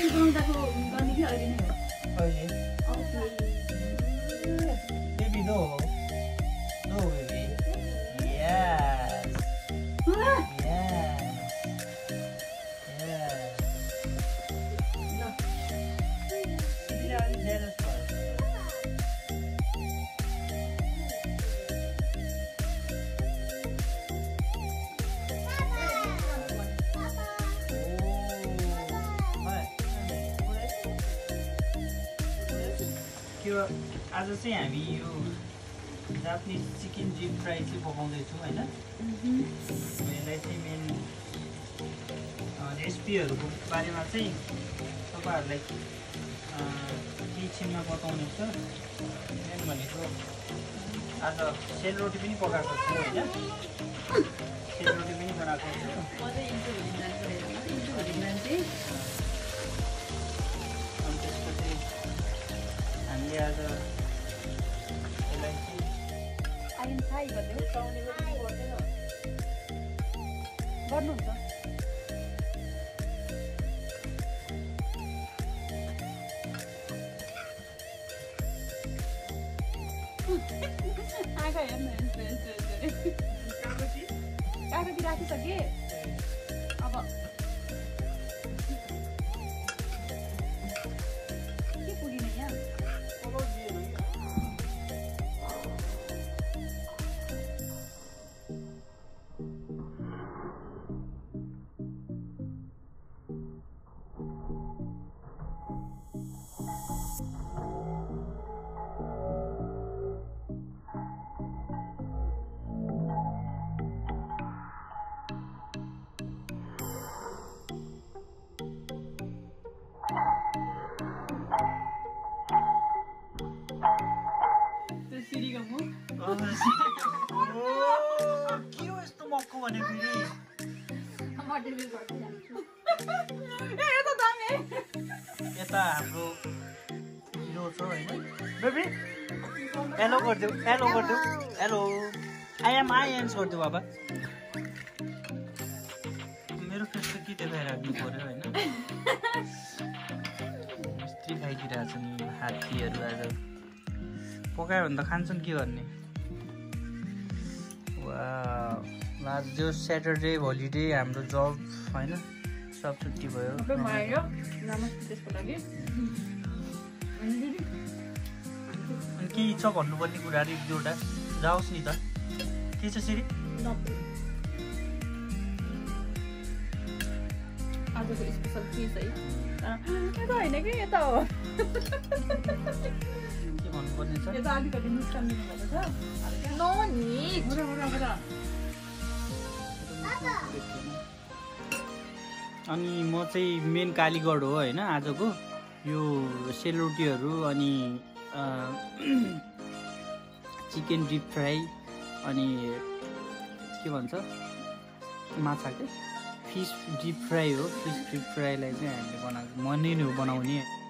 Baby, no. No, baby. Yes. Yes. Yes. No. You're jealous for us. आज चाहिँ हामी यो जापानिज चिकन डिप फ्राई चाहिँ पकाउँदैछौँ होइन। यसलाई चाहिँ मेन रेसिपीहरूको बारेमा चाहिँ तपाईँहरूलाई केही छिनमा बताउने छ। मेन भनेको आज सेलरोटी पनि पकाएको छु होइन। सेलरोटी पनि बनाएको छु। अनि त्यसपछि हामीले आज गर्नुहुन्छ आँखा हेर्नु कागती राखिसके अब के पुगिन यहाँ के हो यस्तो मक्कु भने फेरि यता हाम्रो हिरो छ होइन। बेबी हेलो गरिदेऊ, हेलो गरिदेऊ, हेलो आई एम गरिदेऊ बाबा। मेरो फेस त के देखाइराख्नु पर्यो होइन। मिस्त्री खाइदिइरहेछ नि हात्तीहरू आज पकायो भने त खान्छन् के गर्ने। आज जो स्याटरडे होलिडे हाम्रो जब होइन सब छुट्टी भयो। अनि के छ भन्नुपर्ने कुराहरू एक दुईवटा जाओस् नि त। के छ सिरी आजको स्पेसल फिस है यता होइन कि यता हो के भन्नुपर्ने छ यता अलिकति मुस्कान दिनुभएको छ नो नि अनि म चाहिँ मेन कालीगढ हो होइन। आजको यो सेलरोटीहरू अनि चिकन डिप फ्राई अनि के भन्छ माछा के फिस डिप फ्राई हो। फिस डिप फ्राईलाई चाहिँ हामीले बनाएको म नै बनाउने।